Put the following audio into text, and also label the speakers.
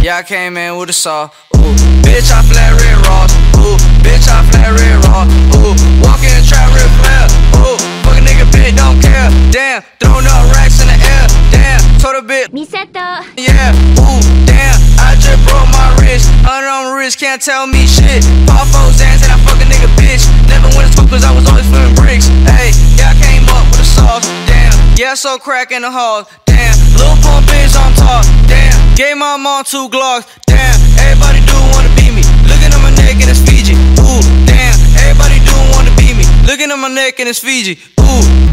Speaker 1: Yeah, I came in with a saw. Ooh, bitch, I flat red raw. Ooh, bitch, I flat red raw. Ooh, walk in the trap real flare. Ooh, fuck a nigga, bitch, don't care. Damn, throwing up racks in the air. Damn, told a bitch.
Speaker 2: Misato.
Speaker 1: Yeah, ooh, damn, I just broke my wrist. Under on my wrist, can't tell me shit. Pop foes and I fuck a nigga, bitch. Never went to school cause I was always flipping bricks. Hey, yeah, I came up with a sauce. Damn, yeah, so crack in the halls. Damn, little pump bitch on top. Damn, gave my mom 2 Glocks. Damn, everybody do wanna be me. Looking at my neck and it's Fiji. Ooh, damn, everybody do wanna be me. Looking at my neck and it's Fiji. Ooh.